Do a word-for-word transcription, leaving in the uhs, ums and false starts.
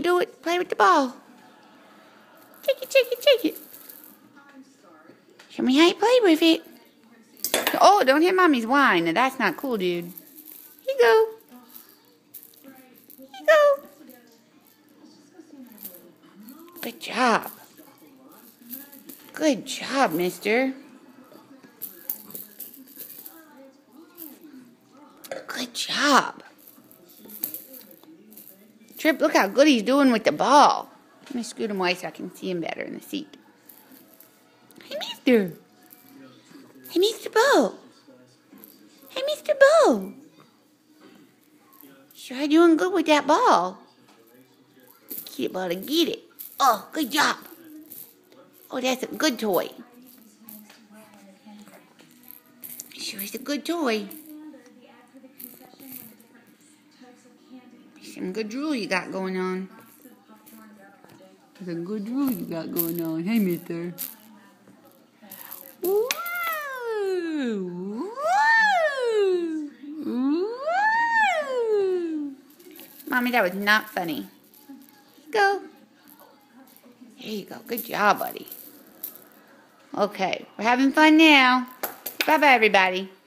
you do it. Play with the ball. Take it, take it, take it. Show me how you play with it. Oh, don't hit Mommy's wine. Now, that's not cool, dude. Here you go. Here you go. Good job. Good job, mister. Good job. Trip, look how good he's doing with the ball. Let me scoot him away so I can see him better in the seat. Hey, mister. Hey, Mister Bo. Hey, Mister Bo. Sure doing good with that ball. Keep able to get it. Oh, good job. Oh, that's a good toy. Sure is a good toy. Some good drool you got going on. Some good drool you got going on. Hey, mister. Woo! Woo! Woo! Mommy, that was not funny. Go. There you go. Good job, buddy. Okay, we're having fun now. Bye-bye, everybody.